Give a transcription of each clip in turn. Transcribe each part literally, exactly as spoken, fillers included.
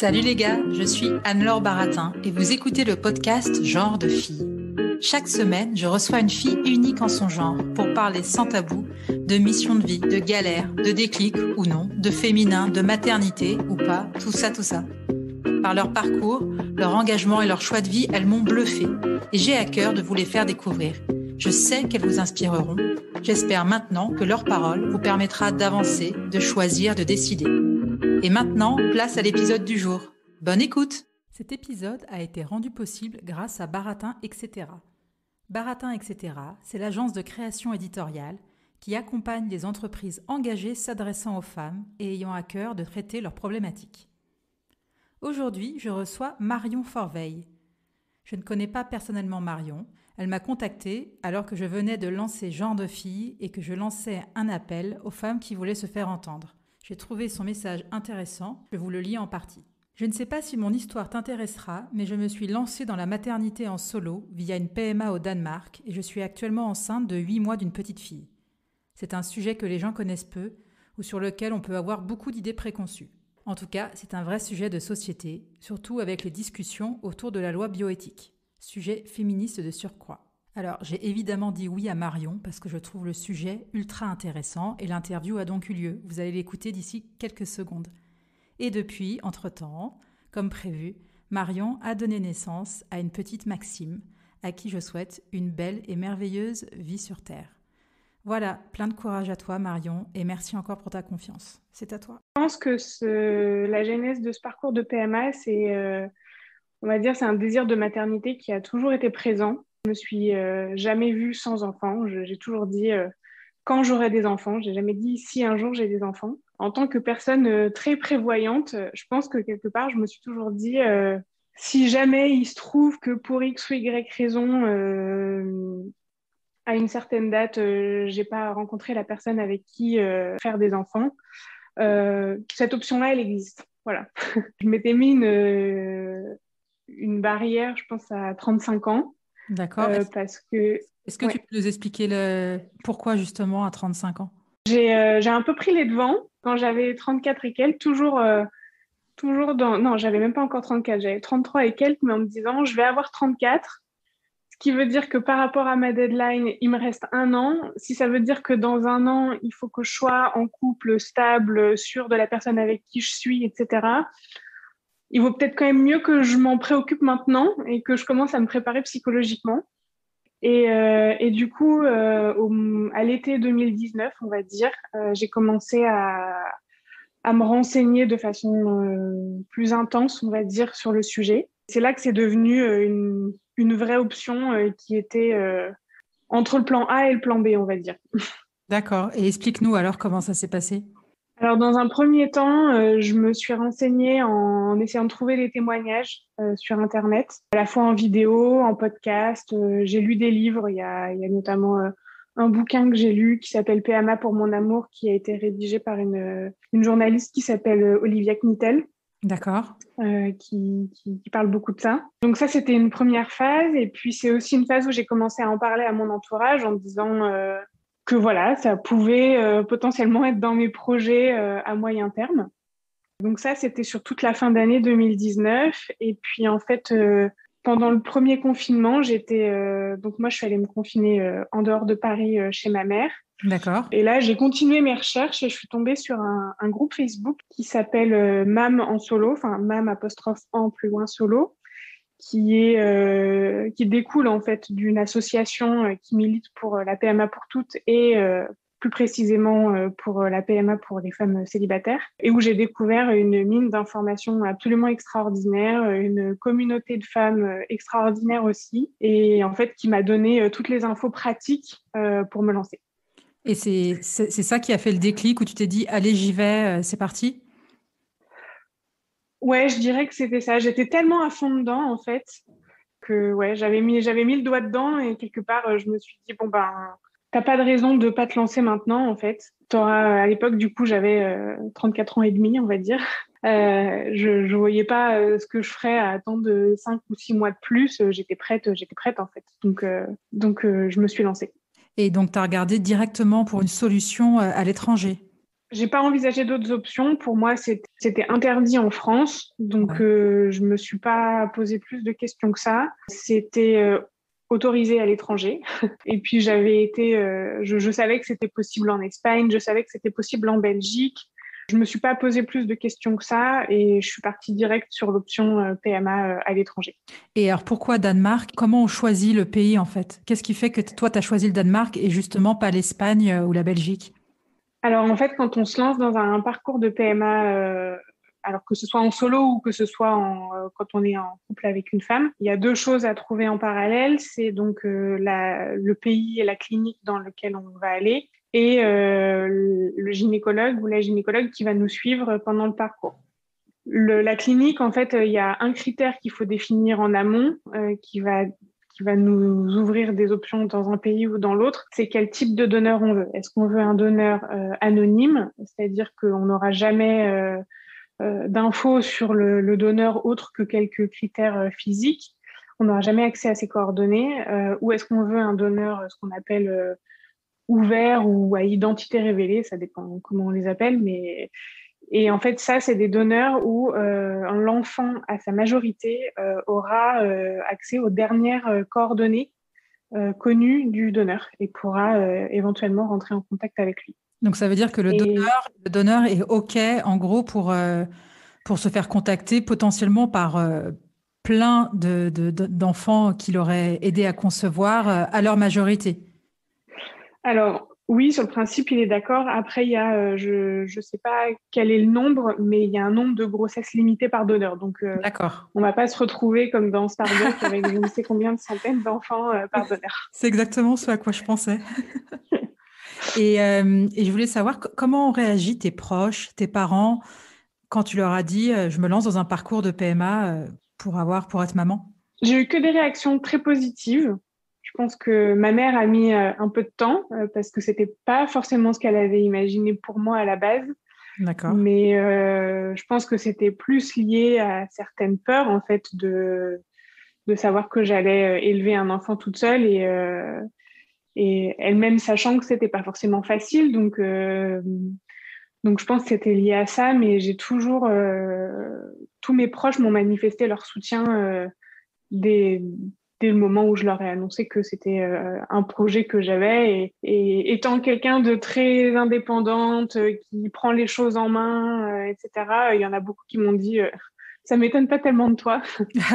Salut les gars, je suis Anne-Laure Baratin et vous écoutez le podcast Genre de filles. Chaque semaine, je reçois une fille unique en son genre pour parler sans tabou de mission de vie, de galère, de déclic ou non, de féminin, de maternité ou pas, tout ça, tout ça. Par leur parcours, leur engagement et leur choix de vie, elles m'ont bluffé et j'ai à cœur de vous les faire découvrir. Je sais qu'elles vous inspireront. J'espère maintenant que leur parole vous permettra d'avancer, de choisir, de décider. Et maintenant, place à l'épisode du jour. Bonne écoute! Cet épisode a été rendu possible grâce à Baratin, et cetera. Baratin, et cetera, c'est l'agence de création éditoriale qui accompagne les entreprises engagées s'adressant aux femmes et ayant à cœur de traiter leurs problématiques. Aujourd'hui, je reçois Marion Forveille. Je ne connais pas personnellement Marion. Elle m'a contactée alors que je venais de lancer Genre de filles et que je lançais un appel aux femmes qui voulaient se faire entendre. J'ai trouvé son message intéressant, je vous le lis en partie. Je ne sais pas si mon histoire t'intéressera, mais je me suis lancée dans la maternité en solo via une P M A au Danemark et je suis actuellement enceinte de huit mois d'une petite fille. C'est un sujet que les gens connaissent peu ou sur lequel on peut avoir beaucoup d'idées préconçues. En tout cas, c'est un vrai sujet de société, surtout avec les discussions autour de la loi bioéthique. Sujet féministe de surcroît. Alors, j'ai évidemment dit oui à Marion parce que je trouve le sujet ultra intéressant et l'interview a donc eu lieu. Vous allez l'écouter d'ici quelques secondes. Et depuis, entre-temps, comme prévu, Marion a donné naissance à une petite Maxime, à qui je souhaite une belle et merveilleuse vie sur Terre. Voilà, plein de courage à toi Marion et merci encore pour ta confiance. C'est à toi. Je pense que ce, la genèse de ce parcours de P M A, c'est, euh, on va dire, c'est un désir de maternité qui a toujours été présent. Je me suis euh, jamais vue sans enfant. Je- j'ai toujours dit euh, quand j'aurai des enfants. J'ai jamais dit si un jour j'ai des enfants. En tant que personne euh, très prévoyante, euh, je pense que quelque part, je me suis toujours dit euh, si jamais il se trouve que pour X ou Y raison, euh, à une certaine date, euh, j'ai pas rencontré la personne avec qui euh, faire des enfants, euh, cette option-là, elle existe. Voilà. Je m'étais mis une, euh, une barrière, je pense, à trente-cinq ans. D'accord. Euh, Est-ce, parce que est-ce que tu ouais, peux nous expliquer le pourquoi justement à trente-cinq ans? j'ai euh, j'ai un peu pris les devants quand j'avais trente-quatre et quelques, toujours, euh, toujours dans... Non, j'avais même pas encore trente-quatre, j'avais trente-trois et quelques, mais en me disant, je vais avoir trente-quatre, ce qui veut dire que par rapport à ma deadline, il me reste un an. Si ça veut dire que dans un an, il faut que je sois en couple, stable, sûr de la personne avec qui je suis, et cetera, il vaut peut-être quand même mieux que je m'en préoccupe maintenant et que je commence à me préparer psychologiquement. Et, euh, et du coup, euh, au, à l'été deux mille dix-neuf, on va dire, euh, j'ai commencé à, à me renseigner de façon euh, plus intense, on va dire, sur le sujet. C'est là que c'est devenu euh, une, une vraie option euh, qui était euh, entre le plan A et le plan B, on va dire. D'accord. Et explique-nous alors comment ça s'est passé. Alors, dans un premier temps, euh, je me suis renseignée en, en essayant de trouver des témoignages euh, sur Internet, à la fois en vidéo, en podcast. Euh, j'ai lu des livres. Il y a, il y a notamment euh, un bouquin que j'ai lu qui s'appelle P M A pour mon amour, qui a été rédigé par une, une journaliste qui s'appelle euh, Olivia Knittel, D'accord. euh, qui, qui, qui parle beaucoup de ça. Donc ça, c'était une première phase. Et puis, c'est aussi une phase où j'ai commencé à en parler à mon entourage en me disant... Euh, que voilà, ça pouvait euh, potentiellement être dans mes projets euh, à moyen terme. Donc ça, c'était sur toute la fin d'année deux mille dix-neuf. Et puis en fait, euh, pendant le premier confinement, j'étais euh, donc moi, je suis allée me confiner euh, en dehors de Paris euh, chez ma mère. D'accord. Et là, j'ai continué mes recherches et je suis tombée sur un, un groupe Facebook qui s'appelle euh, Mam en solo, enfin Mam apostrophe en plus loin solo, qui est euh, qui découle en fait d'une association euh, qui milite pour euh, la P M A pour toutes et euh, plus précisément euh, pour euh, la P M A pour les femmes célibataires, et où j'ai découvert une mine d'informations absolument extraordinaire, euh, une communauté de femmes euh, extraordinaire aussi, et en fait qui m'a donné euh, toutes les infos pratiques euh, pour me lancer. Et c'est, c'est, c'est ça qui a fait le déclic où tu t'es dit, allez, j'y vais, euh, c'est parti? Ouais, je dirais que c'était ça. J'étais tellement à fond dedans en fait que ouais, j'avais mis, j'avais mis le doigt dedans et quelque part, euh, je me suis dit, bon, ben, t'as pas de raison de pas te lancer maintenant, en fait. T'auras, à l'époque, du coup, j'avais euh, trente-quatre ans et demi, on va dire. Euh, je, je voyais pas euh, ce que je ferais à attendre cinq ou six mois de plus. Euh, J'étais prête, j'étais prête, en fait. Donc, euh, donc euh, je me suis lancée. Et donc, tu as regardé directement pour une solution euh, à l'étranger. J'ai pas envisagé d'autres options. Pour moi, c'était, c'était interdit en France, donc Ouais. euh, je me suis pas posé plus de questions que ça. C'était euh, autorisé à l'étranger. Et puis j'avais été, euh, je, je savais que c'était possible en Espagne, je savais que c'était possible en Belgique. Je me suis pas posé plus de questions que ça et je suis partie direct sur l'option euh, P M A euh, à l'étranger. Et alors pourquoi Danemark? Comment on choisit le pays en fait? Qu'est-ce qui fait que t- toi, tu as choisi le Danemark et justement pas l'Espagne euh, ou la Belgique? Alors en fait, quand on se lance dans un parcours de P M A, euh, alors que ce soit en solo ou que ce soit en, euh, quand on est en couple avec une femme, il y a deux choses à trouver en parallèle. C'est donc euh, la, le pays et la clinique dans lequel on va aller et euh, le, le gynécologue ou la gynécologue qui va nous suivre pendant le parcours. Le, la clinique, en fait, euh, il y a un critère qu'il faut définir en amont euh, qui va qui va nous ouvrir des options dans un pays ou dans l'autre, c'est quel type de donneur on veut. Est-ce qu'on veut un donneur euh, anonyme, c'est-à-dire qu'on n'aura jamais euh, euh, d'infos sur le, le donneur autre que quelques critères euh, physiques, on n'aura jamais accès à ses coordonnées, euh, ou est-ce qu'on veut un donneur, ce qu'on appelle euh, ouvert ou à identité révélée, ça dépend comment on les appelle, mais et en fait, ça, c'est des donneurs où euh, l'enfant, à sa majorité, euh, aura euh, accès aux dernières euh, coordonnées euh, connues du donneur et pourra euh, éventuellement rentrer en contact avec lui. Donc ça veut dire que le Et donneur, le donneur est OK en gros pour, euh, pour se faire contacter potentiellement par euh, plein de, de- de- d'enfants qu'il aurait aidé à concevoir euh, à leur majorité. alors, oui, sur le principe, il est d'accord. Après, il y a, euh, je ne sais pas quel est le nombre, mais il y a un nombre de grossesses limitées par donneur. Donc, euh, D'accord. on ne va pas se retrouver comme dans Starbucks avec je ne sais combien de centaines d'enfants euh, par donneur. C'est exactement ce à quoi je pensais. Et, euh, et je voulais savoir co- comment ont réagi tes proches, tes parents, quand tu leur as dit euh, je me lance dans un parcours de P M A euh, pour avoir, pour être maman. J'ai eu que des réactions très positives. Je pense que ma mère a mis euh, un peu de temps euh, parce que c'était pas forcément ce qu'elle avait imaginé pour moi à la base. D'accord. Mais euh, je pense que c'était plus lié à certaines peurs en fait de de savoir que j'allais euh, élever un enfant toute seule et euh, et elle-même sachant que c'était pas forcément facile. Donc euh, donc je pense que c'était lié à ça. Mais j'ai toujours euh, tous mes proches m'ont manifesté leur soutien. Euh, dès, dès le moment où je leur ai annoncé que c'était euh, un projet que j'avais. Et, et étant quelqu'un de très indépendante, euh, qui prend les choses en main, euh, et cetera, il y en a beaucoup qui m'ont dit euh, ça m'étonne pas tellement de toi.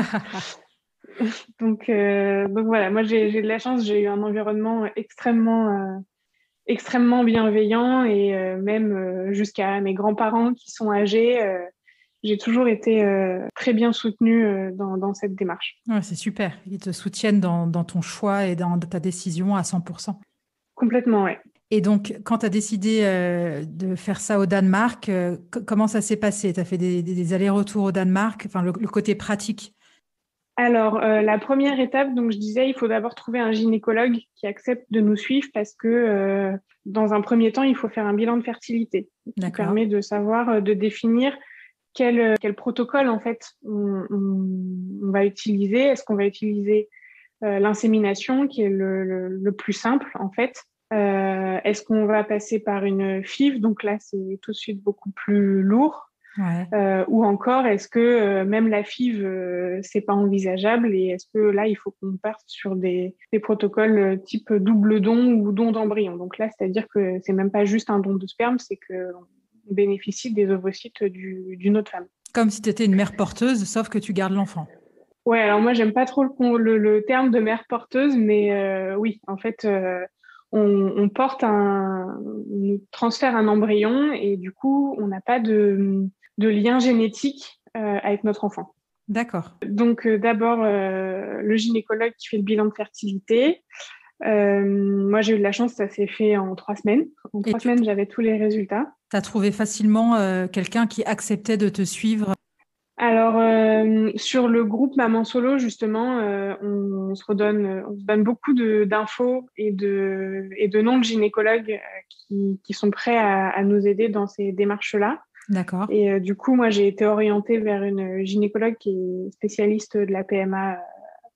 Donc, euh, donc voilà, moi j'ai, j'ai de la chance, j'ai eu un environnement extrêmement, euh, extrêmement bienveillant et euh, même euh, jusqu'à mes grands-parents qui sont âgés. Euh, j'ai toujours été euh, très bien soutenue euh, dans, dans cette démarche. Ouais, c'est super. Ils te soutiennent dans, dans ton choix et dans ta décision à cent pour cent. Complètement, ouais. Et donc, quand tu as décidé euh, de faire ça au Danemark, euh, c- comment ça s'est passé? Tu as fait des, des- des allers-retours au Danemark, enfin le, le côté pratique. Alors, euh, la première étape, donc je disais, il faut d'abord trouver un gynécologue qui accepte de nous suivre parce que euh, dans un premier temps, il faut faire un bilan de fertilité qui D'accord. permet de savoir, euh, de définir quel, euh, quel protocole en fait on, on- on va utiliser. Est-ce qu'on va utiliser euh, l'insémination qui est le, le- le plus simple en fait? Euh, est-ce qu'on va passer par une F I V? Donc là, c'est tout de suite beaucoup plus lourd. Ouais. Euh, ou encore, est-ce que euh, même la F I V, euh, c'est pas envisageable et est-ce que là, il faut qu'on parte sur des, des protocoles euh, type double don ou don d'embryon. Donc là, c'est-à-dire que c'est même pas juste un don de sperme, c'est qu'on bénéficie des ovocytes du, d'une autre femme. Comme si tu étais une mère porteuse, sauf que tu gardes l'enfant. Ouais, alors moi, j'aime pas trop le, le, le terme de mère porteuse, mais euh, oui, en fait, euh, on, on porte un, on transfère un embryon et du coup, on n'a pas de, de lien génétique euh, avec notre enfant. D'accord. Donc, euh, d'abord, euh, le gynécologue qui fait le bilan de fertilité. Euh, moi, j'ai eu de la chance, ça s'est fait en trois semaines. En Et trois tu semaines, j'avais tous les résultats. as trouvé facilement euh, quelqu'un qui acceptait de te suivre. Alors, euh, sur le groupe Maman Solo, justement, euh, on, on se redonne, on se donne beaucoup de, d'infos et de, et de noms de gynécologues euh, qui, qui sont prêts à, à nous aider dans ces démarches-là. D'accord. Et euh, du coup, moi, j'ai été orientée vers une gynécologue qui est spécialiste de la P M A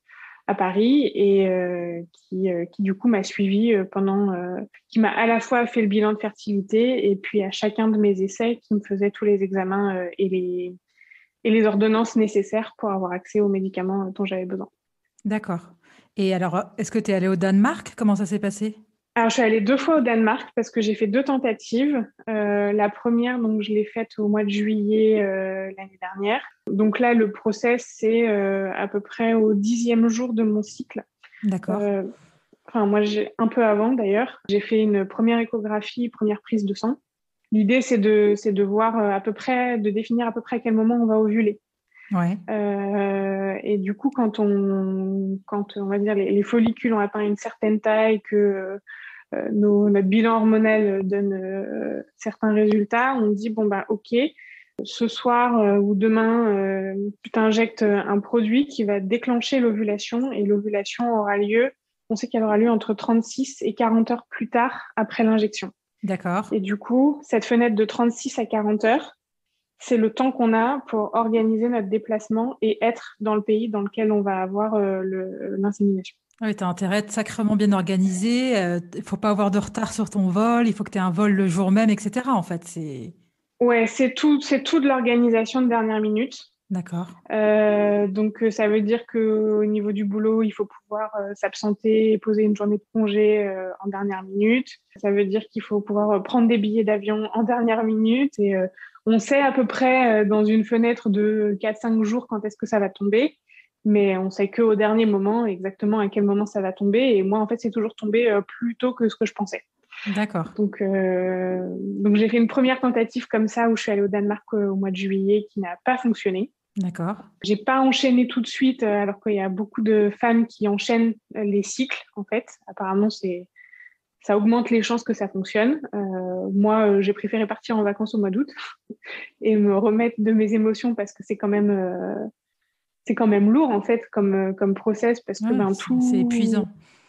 à Paris et euh, qui, euh, qui, du coup, m'a suivie pendant... Euh, qui m'a à la fois fait le bilan de fertilité et puis à chacun de mes essais, qui me faisait tous les examens euh, et, les, et les ordonnances nécessaires pour avoir accès aux médicaments dont j'avais besoin. D'accord. Et alors, est-ce que tu es allée au Danemark? Comment ça s'est passé? Alors, je suis allée deux fois au Danemark parce que j'ai fait deux tentatives. Euh, la première, donc, je l'ai faite au mois de juillet euh, l'année dernière. Donc là, le process, c'est euh, à peu près au dixième jour de mon cycle. D'accord. Euh, enfin, moi, j'ai un peu avant d'ailleurs. J'ai fait une première échographie, première prise de sang. L'idée, c'est de, c'est de voir à peu près, de définir à peu près à quel moment on va ovuler. Ouais. Euh, et du coup, quand on, quand on va dire les, les follicules ont atteint une certaine taille, que euh, nos, notre bilan hormonal donne euh, certains résultats, on dit bon bah ok, ce soir euh, ou demain, euh, tu t'injectes un produit qui va déclencher l'ovulation et l'ovulation aura lieu. On sait qu'elle aura lieu entre trente-six et quarante heures plus tard après l'injection. D'accord. Et du coup, cette fenêtre de trente-six à quarante heures, c'est le temps qu'on a pour organiser notre déplacement et être dans le pays dans lequel on va avoir euh, le, l'insémination. Oui, tu as intérêt à être sacrément bien organisé. Il euh, ne faut pas avoir de retard sur ton vol. Il faut que tu aies un vol le jour même, et cetera. En fait, c'est... Ouais, c'est tout, c'est tout de l'organisation de dernière minute. D'accord. Euh, donc, euh, ça veut dire qu'au niveau du boulot, il faut pouvoir euh, s'absenter et poser une journée de congé euh, en dernière minute. Ça veut dire qu'il faut pouvoir euh, prendre des billets d'avion en dernière minute. Et euh, on sait à peu près euh, dans une fenêtre de quatre cinq jours quand est-ce que ça va tomber. Mais on sait qu'au dernier moment, exactement à quel moment ça va tomber. Et moi, en fait, c'est toujours tombé euh, plus tôt que ce que je pensais. D'accord. Donc, euh, donc j'ai fait une première tentative comme ça où je suis allée au Danemark euh, au mois de juillet qui n'a pas fonctionné. D'accord. J'ai pas enchaîné tout de suite, euh, alors qu'il y a beaucoup de femmes qui enchaînent euh, les cycles, en fait. Apparemment, c'est, ça augmente les chances que ça fonctionne. Euh, moi, euh, j'ai préféré partir en vacances au mois d'août et me remettre de mes émotions parce que c'est quand même, euh, c'est quand même lourd, en fait, comme, euh, comme process parce que, Ouais, ben, c'est, c'est tout, épuisant.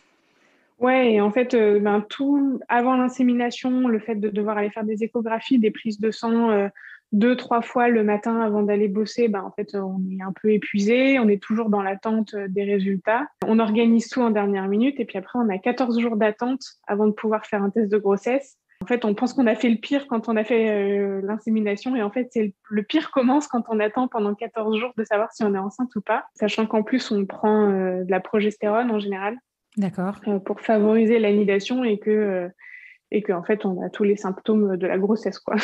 ouais, et en fait, euh, ben, tout avant l'insémination, le fait de devoir aller faire des échographies, des prises de sang euh, deux, trois fois le matin avant d'aller bosser, ben, en fait, euh, on est un peu épuisé, on est toujours dans l'attente euh, des résultats. On organise tout en dernière minute et puis après, on a quatorze jours d'attente avant de pouvoir faire un test de grossesse. En fait, on pense qu'on a fait le pire quand on a fait euh, l'insémination et en fait, c'est le, le pire commence quand on attend pendant quatorze jours de savoir si on est enceinte ou pas, sachant qu'en plus, on prend euh, de la progestérone en général. D'accord. Euh, pour favoriser l'anidation et que euh, et qu'en fait on a tous les symptômes de la grossesse quoi.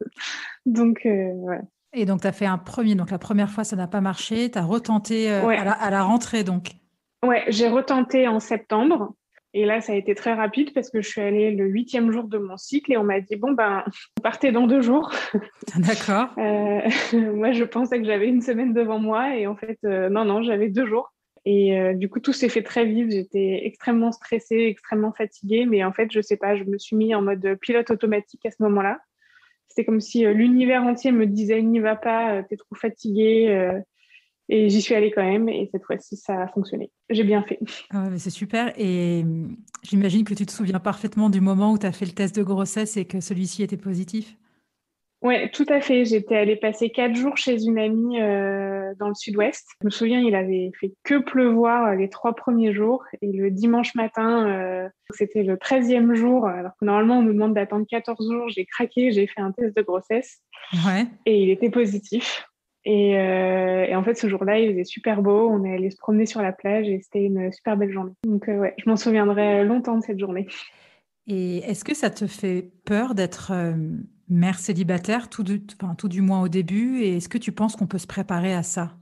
Donc euh, ouais. Et donc, tu as fait un premier. Donc, la première fois, ça n'a pas marché. Tu as retenté euh, à Ouais, la, à la rentrée, donc. ouais, j'ai retenté en septembre et là ça a été très rapide parce que je suis allée le huitième jour de mon cycle et on m'a dit bon ben vous partez dans deux jours. D'accord. Euh, moi je pensais que j'avais une semaine devant moi et en fait euh, non non j'avais deux jours. Et euh, du coup, tout s'est fait très vite. J'étais extrêmement stressée, extrêmement fatiguée. Mais en fait, je sais pas, je me suis mis en mode pilote automatique à ce moment-là. C'était comme si euh, l'univers entier me disait n'y va pas, euh, t'es trop fatiguée. Euh, et j'y suis allée quand même. Et cette fois-ci, ça a fonctionné. J'ai bien fait. Ah ouais, mais c'est super. Et hum, j'imagine que tu te souviens parfaitement du moment où tu as fait le test de grossesse et que celui-ci était positif. Ouais, tout à fait. J'étais allée passer quatre jours chez une amie euh, dans le sud-ouest. Je me souviens, il avait fait que pleuvoir euh, les trois premiers jours. Et le dimanche matin, euh, c'était le treizième jour, alors que normalement, on nous demande d'attendre quatorze jours. J'ai craqué, j'ai fait un test de grossesse Ouais. et il était positif. Et, euh, et en fait, ce jour-là, il faisait super beau. On est allé se promener sur la plage et c'était une super belle journée. Donc, euh, ouais, je m'en souviendrai longtemps de cette journée. Et est-ce que ça te fait peur d'être euh, mère célibataire, tout du, enfin, tout du moins au début? Et est-ce que tu penses qu'on peut se préparer à ça?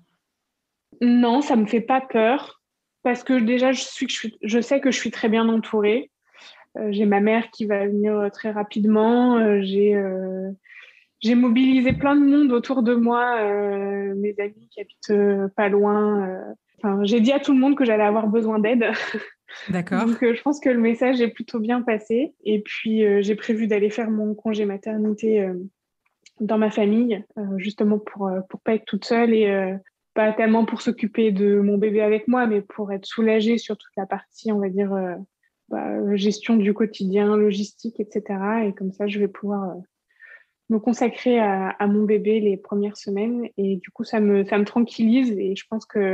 Non, ça me fait pas peur parce que déjà, je, suis, je, suis, je sais que je suis très bien entourée. Euh, j'ai ma mère qui va venir euh, très rapidement. Euh, j'ai euh, j'ai mobilisé plein de monde autour de moi, euh, mes amis qui habitent euh, pas loin. Euh. Enfin, j'ai dit à tout le monde que j'allais avoir besoin d'aide. D'accord. Donc, euh, je pense que le message est plutôt bien passé. Et puis, euh, j'ai prévu d'aller faire mon congé maternité euh, dans ma famille, euh, justement pour euh, pour pas être toute seule et euh, pas tellement pour s'occuper de mon bébé avec moi, mais pour être soulagée sur toute la partie, on va dire, euh, bah, gestion du quotidien, logistique, et cetera. Et comme ça, je vais pouvoir euh, me consacrer à, à mon bébé les premières semaines. Et du coup, ça me, ça me tranquillise et je pense que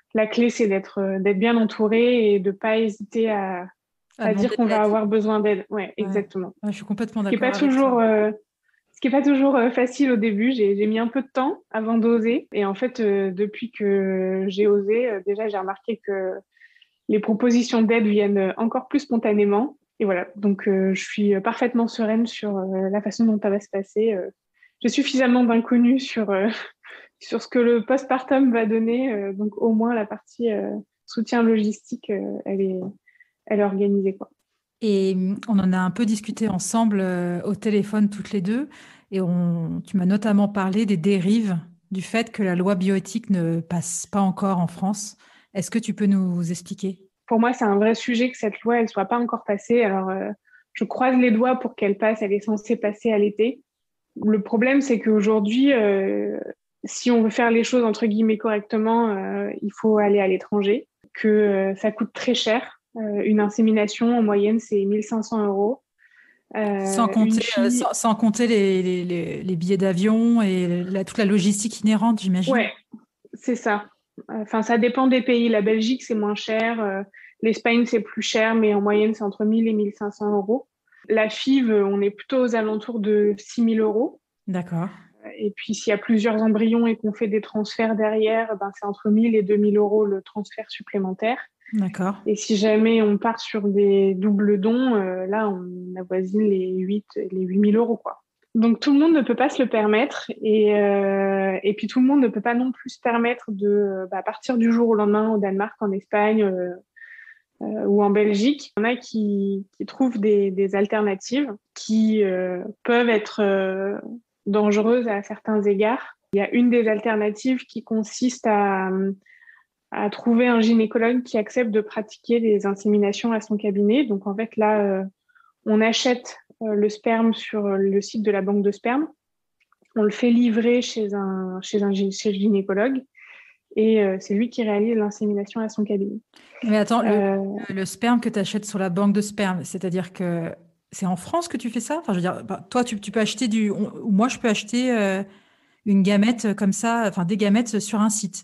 la clé, c'est d'être, d'être bien entouré et de ne pas hésiter à, À à dire demander qu'on de va l'aide. avoir besoin d'aide. Ouais, Ouais. exactement. Ouais, je suis complètement Ce qui n'est d'accord pas avec ça. toujours, euh, ce qui est pas toujours euh, facile au début. J'ai, j'ai mis un peu de temps avant d'oser. Et en fait, euh, depuis que j'ai osé, euh, déjà, j'ai remarqué que les propositions d'aide viennent encore plus spontanément. Et voilà, donc euh, je suis parfaitement sereine sur euh, la façon dont ça va se passer. Euh, j'ai suffisamment d'inconnus sur, euh, sur ce que le postpartum va donner. Euh, donc au moins la partie euh, soutien logistique, euh, elle est, elle est organisée, quoi. Et hum, on en a un peu discuté ensemble euh, au téléphone toutes les deux. Et on, tu m'as notamment parlé des dérives du fait que la loi bioéthique ne passe pas encore en France. Est-ce que tu peux nous expliquer? Pour moi, c'est un vrai sujet que cette loi, elle soit pas encore passée. Alors, euh, je croise les doigts pour qu'elle passe. Elle est censée passer à l'été. Le problème, c'est qu'aujourd'hui, euh, si on veut faire les choses entre guillemets correctement, euh, il faut aller à l'étranger, que euh, ça coûte très cher. Euh, une insémination, en moyenne, c'est mille cinq cents euros. Sans Euh, une compter, euh, fille, sans, sans compter les, les, les- les billets d'avion et la- toute la logistique inhérente, j'imagine. ouais, c'est ça. Enfin, ça dépend des pays. La Belgique, c'est moins cher. Euh, L'Espagne, c'est plus cher, mais en moyenne, c'est entre mille et mille cinq cents euros. La F I V, on est plutôt aux alentours de six mille euros. D'accord, Et puis, s'il y a plusieurs embryons et qu'on fait des transferts derrière, ben, c'est entre mille et deux mille euros le transfert supplémentaire. d'accord. Et si jamais on part sur des doubles dons, euh, là, on avoisine les huit, les huit mille euros, quoi. Donc, tout le monde ne peut pas se le permettre. Et, euh, et puis, tout le monde ne peut pas non plus se permettre de bah, partir du jour au lendemain au Danemark, en Espagne euh, euh, ou en Belgique. Il y en a qui, qui trouvent des, des alternatives qui euh, peuvent être euh, dangereuses à certains égards. Il y a une des alternatives qui consiste à, à trouver un gynécologue qui accepte de pratiquer des inséminations à son cabinet. Donc, en fait, là, euh, on achète euh, le sperme sur le site de la banque de sperme. On le fait livrer chez un, chez un chez le gynécologue et euh, c'est lui qui réalise l'insémination à son cabinet. Mais attends, le, Euh, le, le sperme que tu achètes sur la banque de sperme, c'est-à-dire que c'est en France que tu fais ça? Enfin, je veux dire, bah, toi, tu, tu peux acheter du... on- ou moi, je peux acheter euh, une gamète comme ça, enfin des gamètes sur un site.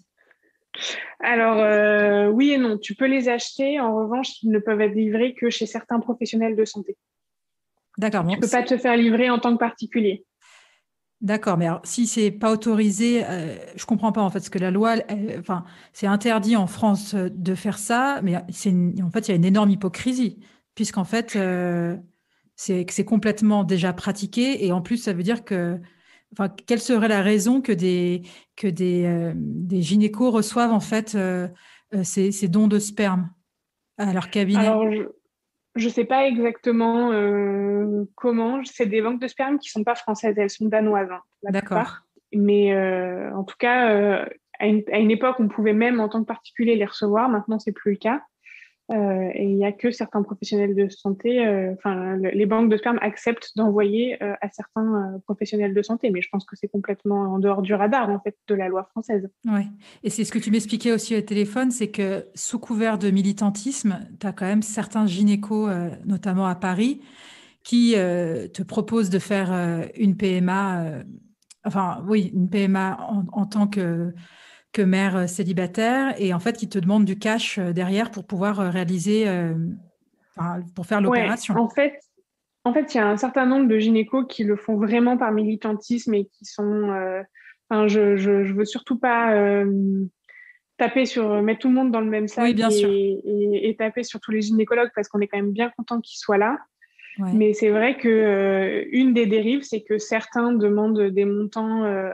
alors, euh, oui et non, tu peux les acheter. En revanche, ils ne peuvent être livrés que chez certains professionnels de santé. D'accord, Tu bon, peux pas te faire livrer en tant que particulier. d'accord, mais alors, si c'est pas autorisé, euh, je comprends pas en fait, parce que la loi, elle- enfin, c'est interdit en France euh, de faire ça, mais c'est une- en fait, il y a une énorme hypocrisie, puisqu'en fait, euh, c'est que c'est complètement déjà pratiqué, et en plus, ça veut dire que, enfin, quelle serait la raison que des que des euh, des gynécos reçoivent en fait euh, euh, ces, ces dons de sperme à leur cabinet? Alors, je ne sais pas exactement euh, comment. C'est des banques de sperme qui sont pas françaises, elles sont danoises, hein, la D'accord. plupart. Mais euh, en tout cas, euh, à, une, à une époque, on pouvait même en tant que particulier les recevoir. Maintenant, c'est plus le cas. Euh, et il n'y a que certains professionnels de santé, euh, enfin, le- les banques de sperme acceptent d'envoyer euh, à certains euh, professionnels de santé, mais je pense que c'est complètement en dehors du radar, en fait, de la loi française. Ouais. Et c'est ce que tu m'expliquais aussi au téléphone, c'est que sous couvert de militantisme, tu as quand même certains gynécos, euh, notamment à Paris, qui euh, te proposent de faire euh, une P M A, euh, enfin oui, une P M A en, en tant que, que mère euh, célibataire, et en fait qui te demandent du cash euh, derrière pour pouvoir euh, réaliser, euh, enfin, pour faire Ouais, l'opération. en fait, en fait, il y a un certain nombre de gynécos qui le font vraiment par militantisme et qui sont, euh, enfin, je, je, je veux surtout pas euh, taper sur, mettre tout le monde dans le même Oui, sac bien sûr. et, et, et taper sur tous les gynécologues parce qu'on est quand même bien content qu'ils soient là. Ouais. Mais c'est vrai que euh, une des dérives, c'est que certains demandent des montants euh,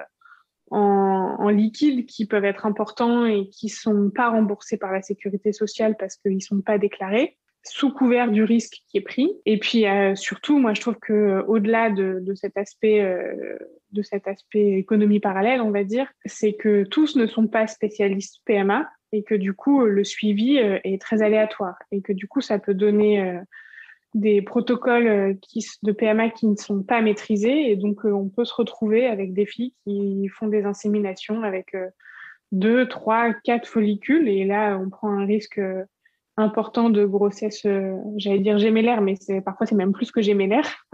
en, en liquide qui peuvent être importants et qui sont pas remboursés par la sécurité sociale parce qu'ils sont pas déclarés, sous couvert du risque qui est pris. Et puis euh, surtout, moi, je trouve que euh, au-delà de, de cet aspect, euh, de cet aspect économie parallèle, on va dire, c'est que tous ne sont pas spécialistes P M A et que du coup, le suivi euh, est très aléatoire et que du coup, ça peut donner euh, des protocoles qui, de P M A qui ne sont pas maîtrisés et donc euh, on peut se retrouver avec des filles qui font des inséminations avec euh, deux, trois, quatre follicules et là on prend un risque euh, important de grossesse, euh, j'allais dire gémellaire, mais c'est, parfois c'est même plus que gémellaire.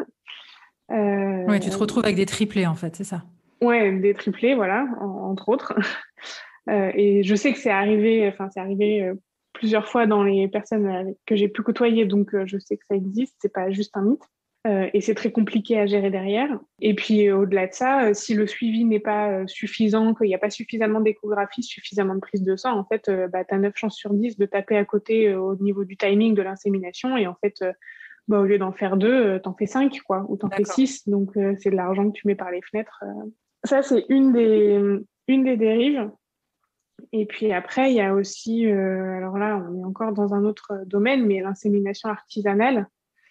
Ouais, tu te Euh, retrouves avec des triplés en fait, c'est ça. ouais, des triplés, voilà, en, entre autres. Euh, et je sais que c'est arrivé, enfin, c'est arrivé euh, plusieurs fois dans les personnes avec, que j'ai pu côtoyer, donc euh, je sais que ça existe, c'est pas juste un mythe. Euh, et c'est très compliqué à gérer derrière. Et puis euh, au-delà de ça, euh, si le suivi n'est pas euh, suffisant, qu'il n'y a pas suffisamment d'échographie, suffisamment de prise de sang, en fait, euh, bah, tu as neuf chances sur dix de taper à côté euh, au niveau du timing de l'insémination. Et en fait, euh, bah, au lieu d'en faire deux, euh, t'en fais cinq, quoi, ou t'en fais D'accord. six. Donc euh, c'est de l'argent que tu mets par les fenêtres. euh. Ça, c'est une des, une des dérives. Et puis après, il y a aussi, euh, alors là, on est encore dans un autre domaine, mais l'insémination artisanale,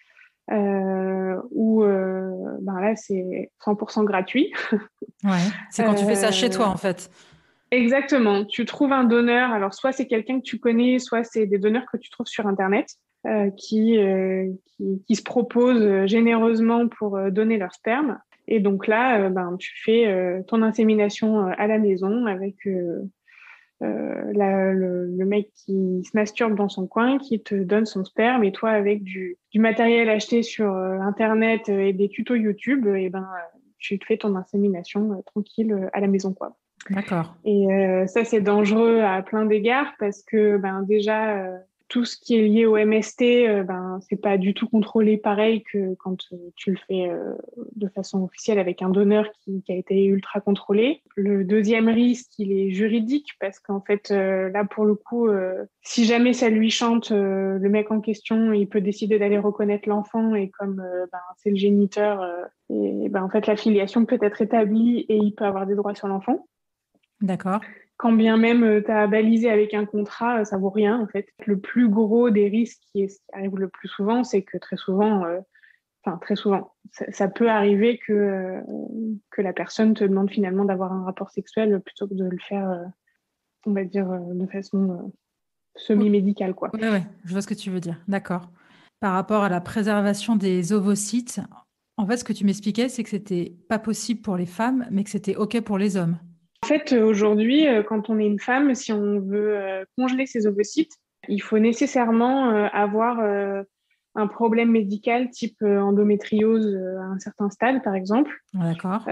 euh, où euh, ben là, c'est cent pour cent gratuit. Ouais. C'est quand tu fais ça chez Euh, toi, en fait. exactement. Tu trouves un donneur, alors soit c'est quelqu'un que tu connais, soit c'est des donneurs que tu trouves sur Internet, euh, qui, euh, qui, qui se proposent généreusement pour euh, donner leur sperme. Et donc là, euh, ben, tu fais euh, ton insémination euh, à la maison avec euh, euh, la- le, le mec qui se masturbe dans son coin, qui te donne son sperme, et toi, avec du, du matériel acheté sur euh, Internet euh, et des tutos YouTube, et ben, euh, tu te fais ton insémination euh, tranquille euh, à la maison, quoi. D'accord. Et euh, ça, c'est dangereux à plein d'égards parce que ben, déjà, euh, tout ce qui est lié au M S T, euh, ben, c'est pas du tout contrôlé pareil que quand euh, tu le fais euh, de façon officielle avec un donneur qui, qui a été ultra contrôlé. Le deuxième risque, il est juridique parce qu'en fait, euh, là, pour le coup, euh, si jamais ça lui chante, euh, le mec en question, il peut décider d'aller reconnaître l'enfant et comme euh, ben, c'est le géniteur, euh, et ben, en fait, la filiation peut être établie et il peut avoir des droits sur l'enfant. D'accord. Quand bien même tu as balisé avec un contrat, euh, ça vaut rien en fait. Le plus gros des risques qui, est, ce qui arrive le plus souvent, c'est que très souvent, euh, enfin très souvent, ça, ça peut arriver que, euh, que la personne te demande finalement d'avoir un rapport sexuel plutôt que de le faire, euh, on va dire, euh, de façon euh, Oui, semi-médicale, quoi. ouais, ouais, je vois ce que tu veux dire. D'accord. Par rapport à la préservation des ovocytes, en fait, ce que tu m'expliquais, c'est que c'était pas possible pour les femmes, mais que c'était OK pour les hommes. En fait, euh, aujourd'hui, euh, quand on est une femme, si on veut euh, congeler ses ovocytes, il faut nécessairement euh, avoir euh, un problème médical type euh, endométriose euh, à un certain stade, par exemple. D'accord.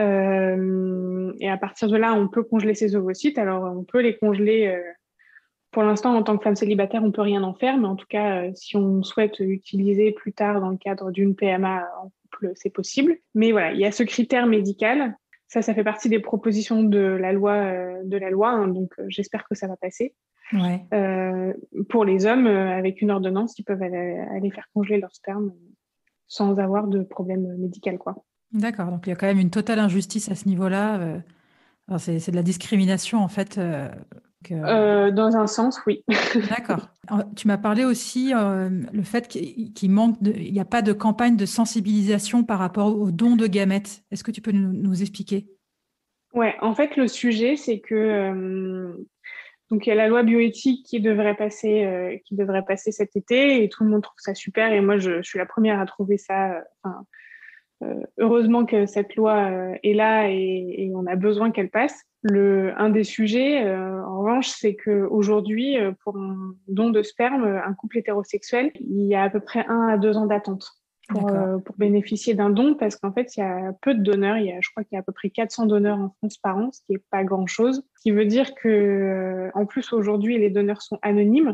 Euh, et à partir de là, on peut congeler ses ovocytes. Alors, on peut les congeler. Euh, pour l'instant, en tant que femme célibataire, on peut rien en faire, mais en tout cas, euh, si on souhaite utiliser plus tard dans le cadre d'une P M A en couple, c'est possible. Mais voilà, il y a ce critère médical. Ça, ça fait partie des propositions de la loi, euh, de la loi, hein, donc euh, j'espère que ça va passer. Ouais. Euh, pour les hommes, euh, avec une ordonnance, ils peuvent aller, aller faire congeler leur sperme sans avoir de problème médical, quoi. D'accord. Donc, il y a quand même une totale injustice à ce niveau-là. euh, alors, c'est, c'est de la discrimination, en fait. euh, que- Euh, dans un sens, oui. D'accord. Alors, tu m'as parlé aussi euh, le fait qu'il qu'il manque de, il n'y a pas de campagne de sensibilisation par rapport aux dons de gamètes. Est-ce que tu peux nous, nous expliquer? Ouais, en fait, le sujet, c'est que euh, donc il y a la loi bioéthique qui devrait passer, euh, qui devrait passer cet été, et tout le monde trouve ça super. Et moi, je, je suis la première à trouver ça. euh, Enfin, euh, heureusement que cette loi euh, est là et, et on a besoin qu'elle passe. Le, un des sujets, euh, en revanche, c'est que aujourd'hui, euh, pour un don de sperme, un couple hétérosexuel, il y a à peu près un à deux ans d'attente pour, D'accord. euh, pour bénéficier d'un don parce qu'en fait, il y a peu de donneurs. Il y a, je crois qu'il y a à peu près quatre cents donneurs en France par an, ce qui est pas grand-chose. Ce qui veut dire que, euh, en plus, aujourd'hui, les donneurs sont anonymes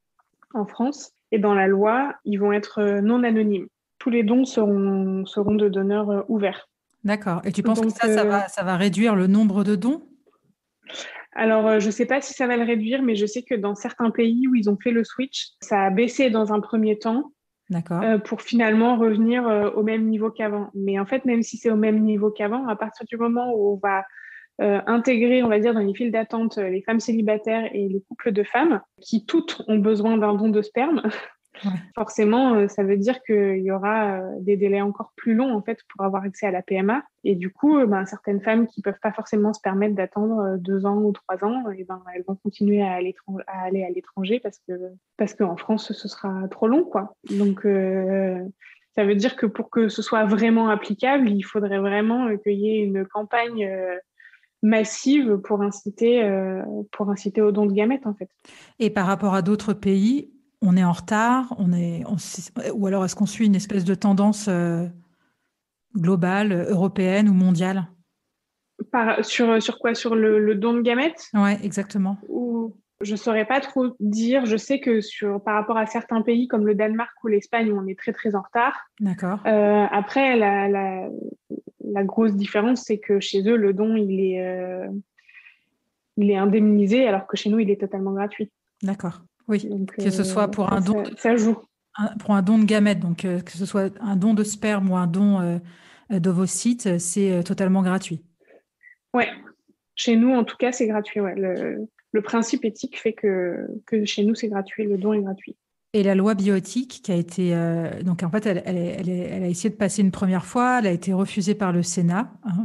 en France et dans la loi, ils vont être euh, non anonymes. Tous les dons seront, seront de donneurs euh, ouverts. D'accord. Et tu penses que Donc, ça, ça euh, va, ça va réduire le nombre de dons? alors, euh, je ne sais pas si ça va le réduire, mais je sais que dans certains pays où ils ont fait le switch, ça a baissé dans un premier temps D'accord. euh, pour finalement revenir euh, au même niveau qu'avant. Mais en fait, même si c'est au même niveau qu'avant, à partir du moment où on va euh, intégrer, on va dire, dans les files d'attente euh, les femmes célibataires et les couples de femmes, qui toutes ont besoin d'un don de sperme, Ouais. forcément, euh, ça veut dire qu'il y aura euh, des délais encore plus longs en fait pour avoir accès à la P M A. Et du coup, euh, ben, certaines femmes qui peuvent pas forcément se permettre d'attendre euh, deux ans ou trois ans, et ben, elles vont continuer à aller, à aller à l'étranger parce que parce qu'en France, ce sera trop long, quoi. Donc, euh, ça veut dire que pour que ce soit vraiment applicable, il faudrait vraiment euh, qu'il y ait une campagne euh, massive pour inciter, euh, pour inciter au don de gamètes, en fait. Et par rapport à d'autres pays, on est en retard, on est, on s- ou alors est-ce qu'on suit une espèce de tendance euh, globale, européenne ou mondiale? Par, sur, sur quoi? Sur le, le don de gamètes? Ouais, exactement. Ou je saurais pas trop dire. Je sais que sur, par rapport à certains pays comme le Danemark ou l'Espagne, où on est très très en retard. D'accord. Euh, après, la, la, la grosse différence, c'est que chez eux, le don, il est, euh, il est indemnisé, alors que chez nous, il est totalement gratuit. D'accord. Oui. Donc, Que ce soit euh, pour ça, un don ça, de, ça joue. un- pour un don de gamètes, donc euh, que ce soit un don de sperme ou un don euh, euh, d'ovocytes, c'est euh, totalement gratuit. Ouais. Chez nous, en tout cas, c'est gratuit. Ouais. Le, le principe éthique fait que, que chez nous, c'est gratuit. Le don est gratuit. Et la loi bioéthique qui a été, euh, donc en fait, elle, elle, elle, elle a essayé de passer une première fois, elle a été refusée par le Sénat. Hein.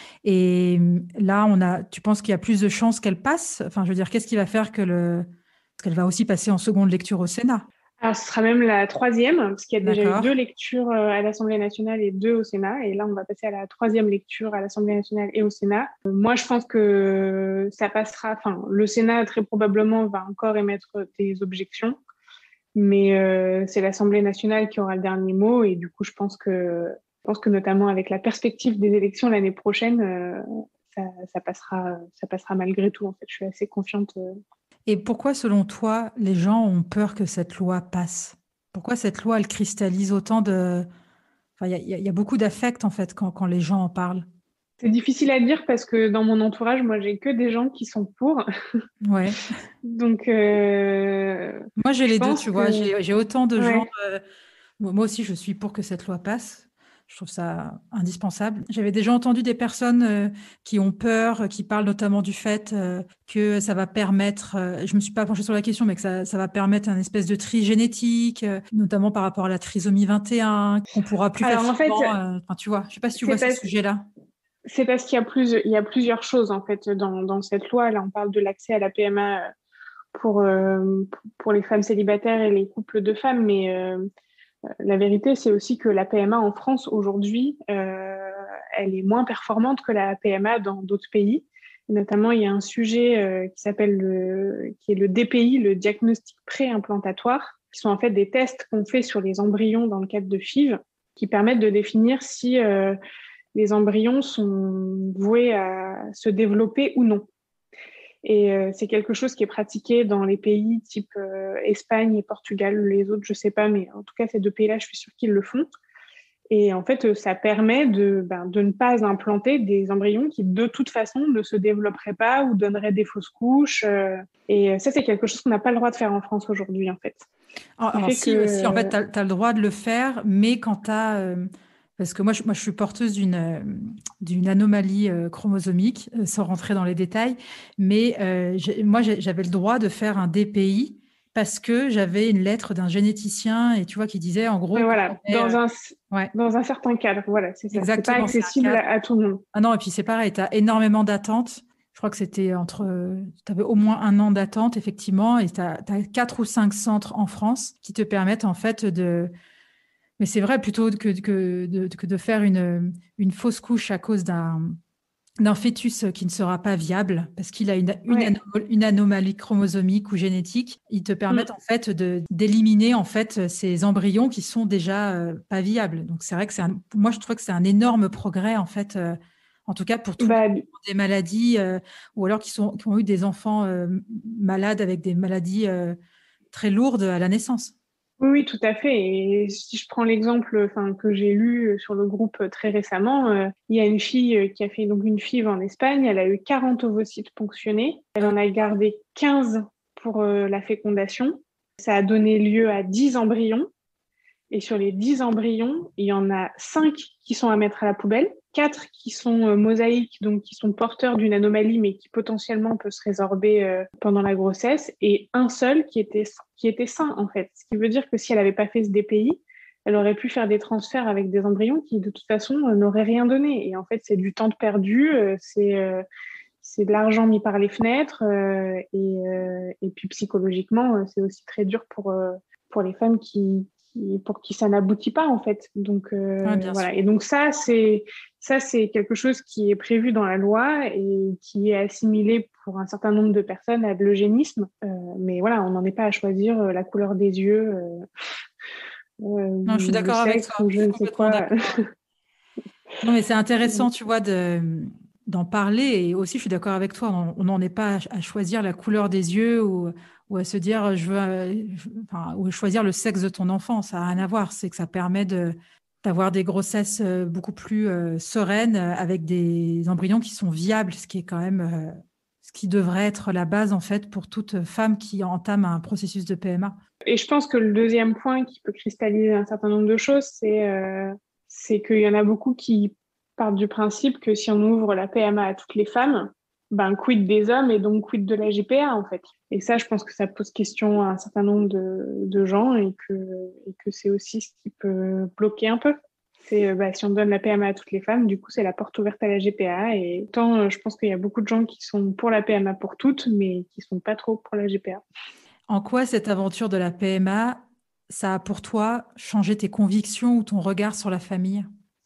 Et là, on a, tu penses qu'il y a plus de chances qu'elle passe? Enfin, je veux dire, qu'est-ce qui va faire que le, parce qu'elle va aussi passer en seconde lecture au Sénat. Alors, ce sera même la troisième, parce qu'il y a déjà eu deux D'accord. lectures euh, à l'Assemblée nationale et deux au Sénat. Et là, on va passer à la troisième lecture à l'Assemblée nationale et au Sénat. Euh, moi, je pense que ça passera. Enfin, le Sénat, très probablement, va encore émettre des objections. Mais euh, c'est l'Assemblée nationale qui aura le dernier mot. Et du coup, je pense que, je pense que notamment avec la perspective des élections l'année prochaine, euh, ça, ça, passera, ça passera malgré tout. En fait, je suis assez confiante. Euh, Et pourquoi, selon toi, les gens ont peur que cette loi passe? Pourquoi cette loi, elle cristallise autant de... Enfin, il y a, il y a- il y a beaucoup d'affect, en fait, quand, quand les gens en parlent. C'est difficile à dire parce que dans mon entourage, moi, j'ai que des gens qui sont pour. Ouais. Donc, euh, Moi, j'ai je les deux, pense tu vois. que, J'ai, j'ai autant de gens... ouais. euh, Moi aussi, je suis pour que cette loi passe. Je trouve ça indispensable. J'avais déjà entendu des personnes euh, qui ont peur, euh, qui parlent notamment du fait euh, que ça va permettre, euh, je ne me suis pas penchée sur la question, mais que ça, ça va permettre un espèce de tri génétique, euh, notamment par rapport à la trisomie vingt et un, qu'on pourra plus Alors, en fait, facilement, euh, enfin, tu vois, je ne sais pas si tu c'est vois ces parce, sujets-là. c'est parce qu'il y a plus, il y a plusieurs choses, en fait, dans, dans cette loi. Là, on parle de l'accès à la P M A pour, euh, pour les femmes célibataires et les couples de femmes, mais euh, la vérité, c'est aussi que la P M A en France, aujourd'hui, euh, elle est moins performante que la P M A dans d'autres pays. Et notamment, il y a un sujet euh, qui s'appelle le, qui est le D P I, le diagnostic préimplantatoire, qui sont en fait des tests qu'on fait sur les embryons dans le cadre de F I V, qui permettent de définir si euh, les embryons sont voués à se développer ou non. Et euh, c'est quelque chose qui est pratiqué dans les pays type euh, Espagne et Portugal. Les autres, je sais pas, mais en tout cas, ces deux pays-là, je suis sûre qu'ils le font. Et en fait, ça permet de, ben, de ne pas implanter des embryons qui, de toute façon, ne se développeraient pas ou donneraient des fausses couches. Euh, et ça, c'est quelque chose qu'on n'a pas le droit de faire en France aujourd'hui, en fait. Ce Alors, qui alors, fait que... si, si, en fait, euh, tu as, le droit de le faire, mais quand tu as... parce que moi je, moi, je suis porteuse d'une euh, d'une anomalie euh, chromosomique, euh, sans rentrer dans les détails, mais euh, j'ai- moi, j'ai- j'avais le droit de faire un D P I parce que j'avais une lettre d'un généticien, et tu vois, qui disait en ouais, gros que voilà, j'avais, euh, dans un, ouais, dans un certain cadre, voilà, c'est ça. C'est pas exactement, c'est un accessible cadre. à, à tout le monde. Ah non, et puis c'est pareil, tu as énormément d'attentes. Je crois que c'était entre, tu avais au moins un an d'attente, effectivement, et tu as, quatre ou cinq centres en France qui te permettent en fait de... Mais c'est vrai, plutôt que, que, de, que de faire une, une fausse couche à cause d'un d'un fœtus qui ne sera pas viable parce qu'il a une, une, Ouais. anom- une anomalie chromosomique ou génétique, ils te permettent Mm. en fait de d'éliminer en fait ces embryons qui sont déjà euh, pas viables. Donc c'est vrai que c'est un, moi je trouve que c'est un énorme progrès en fait, euh, en tout cas pour tous les Bah, gens qui ont des maladies euh, ou alors qui sont qui ont eu des enfants euh, malades avec des maladies euh, très lourdes à la naissance. oui, oui, tout à fait. Et si je prends l'exemple, enfin, que j'ai lu sur le groupe très récemment, euh, il y a une fille euh, qui a fait donc une F I V en Espagne. Elle a eu quarante ovocytes ponctionnés. Elle en a gardé quinze pour euh, la fécondation. Ça a donné lieu à dix embryons. Et sur les dix embryons, il y en a cinq qui sont à mettre à la poubelle, quatre qui sont euh, mosaïques, donc qui sont porteurs d'une anomalie, mais qui potentiellement peut se résorber euh, pendant la grossesse, et un seul qui était, qui était sain, en fait. Ce qui veut dire que si elle n'avait pas fait ce D P I, elle aurait pu faire des transferts avec des embryons qui, de toute façon, euh, n'auraient rien donné. Et en fait, c'est du temps perdu, euh, c'est... Euh, c'est de l'argent mis par les fenêtres euh, et, euh, et puis psychologiquement, euh, c'est aussi très dur pour, euh, pour les femmes qui, qui, pour qui ça n'aboutit pas en fait. Donc Ouais, euh, bien sûr. voilà. Et donc ça, c'est ça, c'est quelque chose qui est prévu dans la loi et qui est assimilé pour un certain nombre de personnes à de l'eugénisme. Euh, mais voilà, on n'en est pas à choisir euh, la couleur des yeux, euh, euh, Non, je suis le d'accord avec sexe toi. ou Je je suis ne sais complètement quoi. d'accord. Non, mais c'est intéressant, tu vois, de, d'en parler. Et aussi, je suis d'accord avec toi, on n'en est pas à, à choisir la couleur des yeux ou, ou à se dire, je veux, euh, je- enfin, ou choisir le sexe de ton enfant. Ça n'a rien à voir. C'est que ça permet de, d'avoir des grossesses euh, beaucoup plus euh, sereines euh, avec des embryons qui sont viables, ce qui est quand même, euh, ce qui devrait être la base, en fait, pour toute femme qui entame un processus de P M A. Et je pense que le deuxième point qui peut cristalliser un certain nombre de choses, c'est euh, c'est qu'il y en a beaucoup qui partent du principe que si on ouvre la P M A à toutes les femmes, ben quid des hommes et donc quid de la G P A en fait. Et ça, je pense que ça pose question à un certain nombre de, de gens et que, et que c'est aussi ce qui peut bloquer un peu. C'est euh, bah, si on donne la P M A à toutes les femmes, du coup, c'est la porte ouverte à la G P A. Et autant, euh, je pense qu'il y a beaucoup de gens qui sont pour la P M A pour toutes, mais qui sont pas trop pour la G P A. En quoi cette aventure de la P M A, ça a pour toi changé tes convictions ou ton regard sur la famille?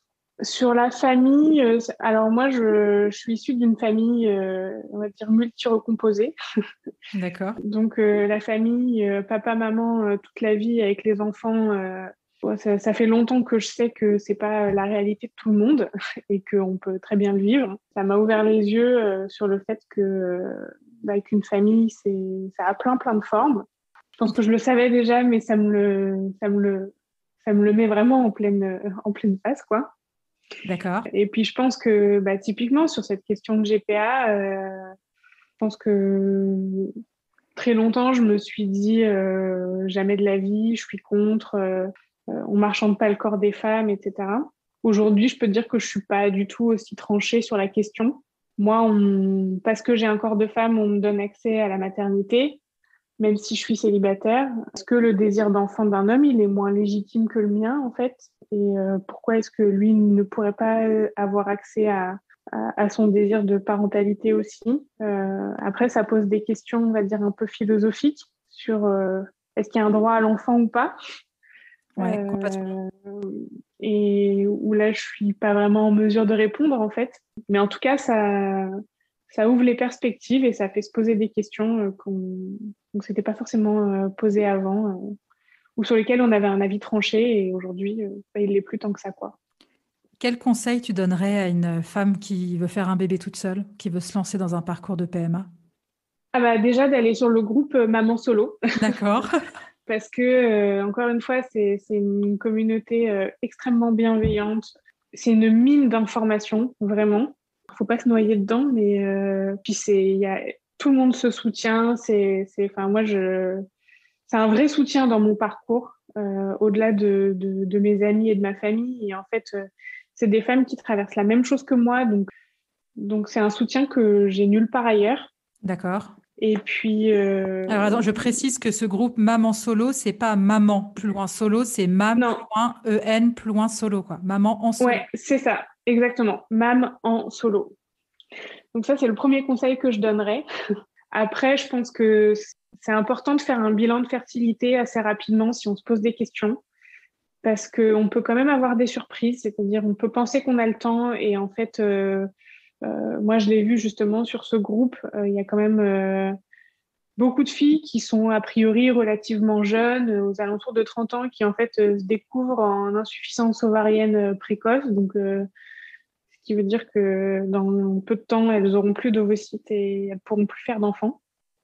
Sur la famille, euh, alors moi, je, je suis issue d'une famille, euh, on va dire, multi-recomposée. D'accord. Donc, euh, la famille, euh, papa, maman, euh, toute la vie avec les enfants, euh, ouais, ça, ça fait longtemps que je sais que c'est pas la réalité de tout le monde et qu'on peut très bien le vivre. Ça m'a ouvert les yeux euh, sur le fait que, euh, bah, qu'une famille, c'est, ça a plein, plein de formes. Je pense que je le savais déjà, mais ça me le, ça me le, ça me le met vraiment en pleine, en pleine face, quoi. D'accord. Et puis, je pense que bah, typiquement, sur cette question de G P A, euh, je pense que très longtemps, je me suis dit euh, jamais de la vie, je suis contre, euh, euh, on marchande pas le corps des femmes, et cetera. Aujourd'hui, je peux te dire que je suis pas du tout aussi tranchée sur la question. Moi, on, parce que j'ai un corps de femme, on me donne accès à la maternité, même si je suis célibataire. Est-ce que le désir d'enfant d'un homme, il est moins légitime que le mien, en fait? Et euh, pourquoi est-ce que lui ne pourrait pas avoir accès à, à, à son désir de parentalité aussi? Euh, après, ça pose des questions, on va dire, un peu philosophiques sur euh, est-ce qu'il y a un droit à l'enfant ou pas? Ouais, complètement. Euh, et où là, je suis pas vraiment en mesure de répondre, en fait. Mais en tout cas, ça, ça ouvre les perspectives et ça fait se poser des questions euh, qu'on ne s'était pas forcément euh, posées avant euh, ou sur lesquelles on avait un avis tranché et aujourd'hui, euh, bah, il l'est plus tant que ça, quoi. Quel conseil tu donnerais à une femme qui veut faire un bébé toute seule, qui veut se lancer dans un parcours de P M A? Ah bah déjà d'aller sur le groupe euh, Maman Solo D'accord. parce que euh, encore une fois, c'est c'est une communauté euh, extrêmement bienveillante. C'est une mine d'informations, vraiment. Faut pas se noyer dedans, mais euh, puis c'est il y a tout le monde se soutient. C'est c'est enfin moi je c'est un vrai soutien dans mon parcours, euh, au-delà de, de, de mes amis et de ma famille. Et en fait, euh, c'est des femmes qui traversent la même chose que moi, donc donc c'est un soutien que j'ai nulle part ailleurs. D'accord. Et puis euh, Alors, attends, je précise que ce groupe Maman Solo, c'est pas maman plus loin solo, c'est mam plus non, loin en plus loin solo, quoi. Maman en solo. ouais, c'est ça, exactement. Mam en solo. Donc ça, c'est le premier conseil que je donnerais. Après, je pense que c'est important de faire un bilan de fertilité assez rapidement si on se pose des questions, parce qu'on peut quand même avoir des surprises, c'est-à-dire on peut penser qu'on a le temps et en fait, euh, euh, moi je l'ai vu justement sur ce groupe, euh, il y a quand même euh, beaucoup de filles qui sont a priori relativement jeunes, euh, aux alentours de trente ans, qui en fait euh, se découvrent en insuffisance ovarienne euh, précoce, donc euh, ce qui veut dire que dans peu de temps, elles auront plus d'ovocytes et elles pourront plus faire d'enfants.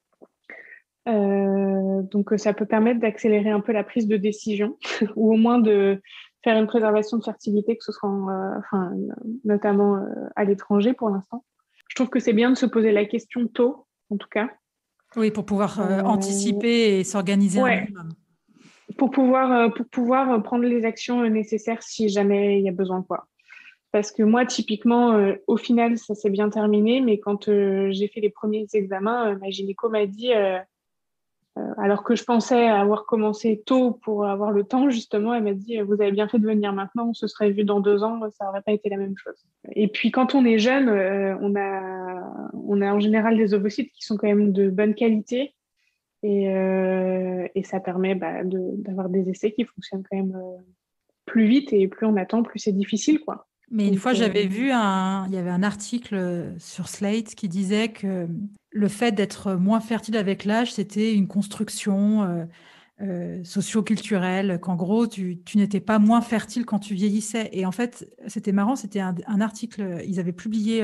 Euh, donc, ça peut permettre d'accélérer un peu la prise de décision ou au moins de faire une préservation de fertilité, que ce soit en, euh, enfin, notamment euh, à l'étranger pour l'instant. Je trouve que c'est bien de se poser la question tôt, en tout cas. Oui, pour pouvoir euh, Euh, anticiper et s'organiser un ouais, minimum. pour pouvoir, euh, pour pouvoir prendre les actions nécessaires si jamais il y a besoin, quoi. Parce que moi, typiquement, euh, au final, ça s'est bien terminé, mais quand euh, j'ai fait les premiers examens, euh, ma gynéco m'a dit, euh, euh, alors que je pensais avoir commencé tôt pour avoir le temps, justement, elle m'a dit, vous avez bien fait de venir maintenant, on se serait vu dans deux ans, ça n'aurait pas été la même chose. Et puis, quand on est jeune, euh, on a, on a en général des ovocytes qui sont quand même de bonne qualité. Et, euh, et ça permet bah, de, d'avoir des essais qui fonctionnent quand même euh, plus vite et plus on attend, plus c'est difficile, quoi. Mais une Donc, fois, euh, j'avais vu un, il y avait un article sur Slate qui disait que le fait d'être moins fertile avec l'âge, c'était une construction euh, euh, socio-culturelle, qu'en gros, tu, tu n'étais pas moins fertile quand tu vieillissais. Et en fait, c'était marrant, c'était un, un article, ils avaient publié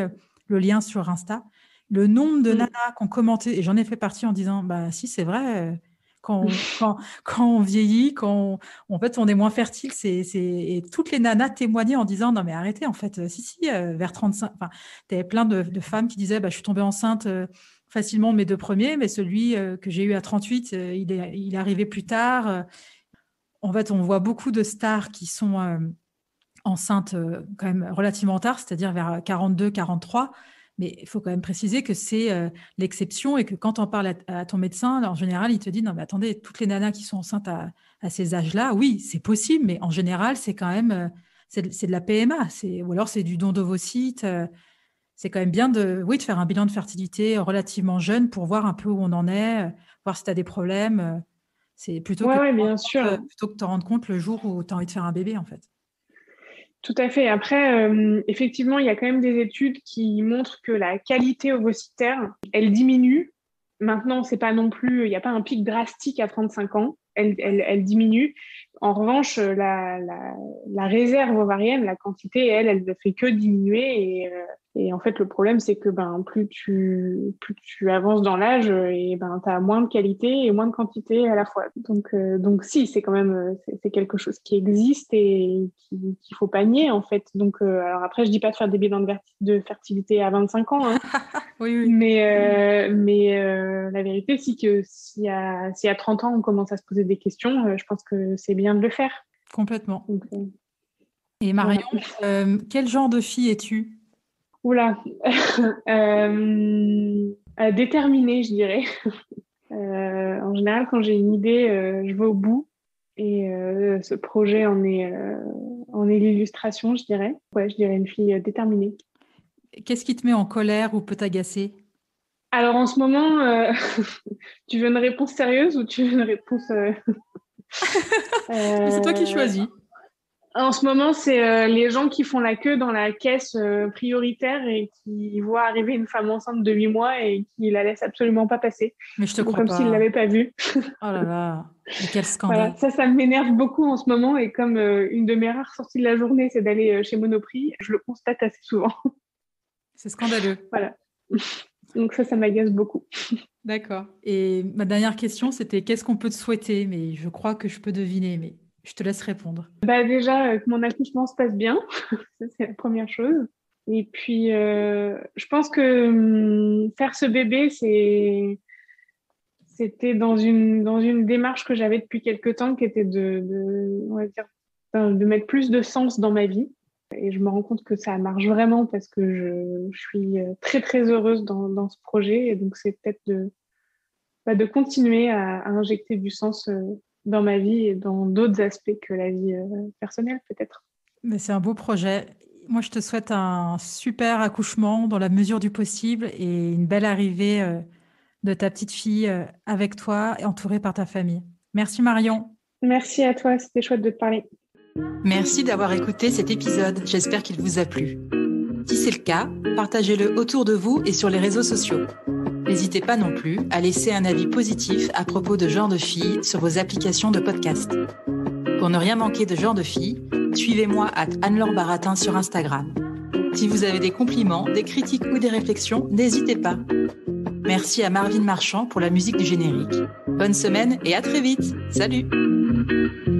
le lien sur Insta. Le nombre de Mm. nanas qui ont commenté, et j'en ai fait partie en disant, bah si, c'est vrai, quand on, quand, quand on vieillit, quand on, en fait, on est moins fertile, c'est, c'est... et toutes les nanas témoignaient en disant, non mais arrêtez, en fait, si, si, euh, vers trente-cinq, enfin, t'avais plein de, de femmes qui disaient, bah, je suis tombée enceinte euh, facilement de mes deux premiers, mais celui euh, que j'ai eu à trente-huit, euh, il, est, il est arrivé plus tard. Euh, En fait, on voit beaucoup de stars qui sont euh, enceintes euh, quand même relativement tard, c'est-à-dire vers quarante-deux, quarante-trois. Mais il faut quand même préciser que c'est euh, l'exception et que quand on parle à, à ton médecin, en général, il te dit, non, mais attendez, toutes les nanas qui sont enceintes à, à ces âges-là, oui, c'est possible, mais en général, c'est quand même, euh, c'est, de, c'est de la P M A, c'est, ou alors c'est du don d'ovocytes. Euh, c'est quand même bien de, oui, de faire un bilan de fertilité relativement jeune pour voir un peu où on en est, euh, voir si tu as des problèmes. euh, C'est plutôt que Ouais, de ouais, te rendre bien compte, euh, sûr. plutôt que de te rendre compte le jour où tu as envie de faire un bébé, en fait. Tout à fait. Après, euh, effectivement, il y a quand même des études qui montrent que la qualité ovocytaire, elle diminue. Maintenant, c'est pas non plus, il n'y a pas un pic drastique à trente-cinq ans. Elle, elle, elle diminue. En revanche, la, la, la réserve ovarienne, la quantité, elle, elle ne fait que diminuer. Et, euh, et en fait, le problème, c'est que ben, plus, tu, plus tu avances dans l'âge, et ben, tu as moins de qualité et moins de quantité à la fois. Donc, euh, donc si, c'est quand même c'est, c'est quelque chose qui existe et qui, qu'il faut pas nier, en fait. Donc, euh, alors après, je dis pas de faire des bilans de, ver- de fertilité à vingt-cinq ans, hein. Oui, oui, Mais, euh, mais euh, la vérité, c'est que si à, si à trente ans, on commence à se poser des questions, euh, je pense que c'est bien de le faire. complètement. Donc, euh, Et Marion, voilà. euh, quel genre de fille es-tu? Oula. euh, euh, déterminée, je dirais. Euh, en général, quand j'ai une idée, euh, je vais au bout. Et euh, ce projet en est, euh, en est l'illustration, je dirais. Ouais, je dirais une fille euh, déterminée. Qu'est-ce qui te met en colère ou peut t'agacer? Alors en ce moment, euh, tu veux une réponse sérieuse ou tu veux une réponse... euh, Mais c'est toi qui euh, choisis. En ce moment, c'est euh, les gens qui font la queue dans la caisse euh, prioritaire et qui voient arriver une femme enceinte de huit mois et qui la laissent absolument pas passer. Mais je te Donc, crois comme s'ils ne pas. l'avaient pas vue. Oh là là, mais quel Voilà, scandale. ça, ça m'énerve beaucoup en ce moment. Et comme euh, une de mes rares sorties de la journée, c'est d'aller euh, chez Monoprix, je le constate assez souvent. C'est scandaleux. Voilà. Donc ça, ça m'agace beaucoup. D'accord. Et ma dernière question, c'était qu'est-ce qu'on peut te souhaiter? Mais je crois que je peux deviner, mais je te laisse répondre. Bah, déjà, euh, que mon accouchement se passe bien. Ça, c'est la première chose. Et puis, euh, je pense que hum, faire ce bébé, c'est... C'était dans une, dans une démarche que j'avais depuis quelques temps, qui était de, de, on va dire, de mettre plus de sens dans ma vie. Et je me rends compte que ça marche vraiment parce que je, je suis très, très heureuse dans, dans ce projet. Et donc, c'est peut-être de, bah, de continuer à, à injecter du sens euh, dans ma vie et dans d'autres aspects que la vie euh, personnelle, peut-être. Mais c'est un beau projet. Moi, je te souhaite un super accouchement dans la mesure du possible et une belle arrivée euh, de ta petite fille euh, avec toi et entourée par ta famille. Merci Marion. Merci à toi, c'était chouette de te parler. Merci d'avoir écouté cet épisode. J'espère qu'il vous a plu. Si c'est le cas, partagez-le autour de vous et sur les réseaux sociaux. N'hésitez pas non plus à laisser un avis positif à propos de Genre de Filles sur vos applications de podcast. Pour ne rien manquer de Genre de Filles, suivez-moi à Anne-Laure Baratin sur Instagram. Si vous avez des compliments, des critiques ou des réflexions, n'hésitez pas. Merci à Marvin Marchand pour la musique du générique. Bonne semaine et à très vite. Salut!